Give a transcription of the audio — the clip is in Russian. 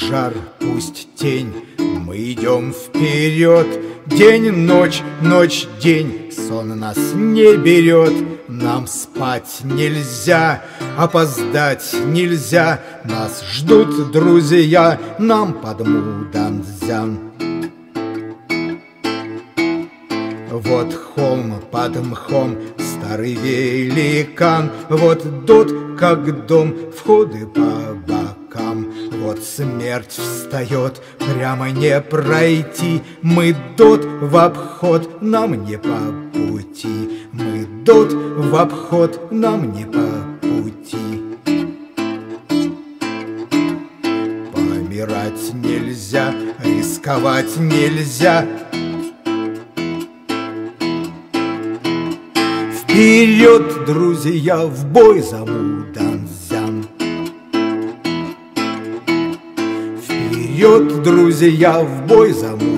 жар, пусть тень, мы идем вперед. День, ночь, ночь, день, сон нас не берет. Нам спать нельзя, опоздать нельзя. Нас ждут друзья, нам подмудан дзян. Вот холм под мхом, старый великан. Вот дот, как дом, входы по бокам. Вот смерть встает, прямо не пройти. Мы дот в обход, нам не по пути. Мы дот в обход, нам не по пути. Помирать нельзя, рисковать нельзя. Вперед, друзья, в бой за Муданзян. Вперед, друзья, в бой за Муданзян.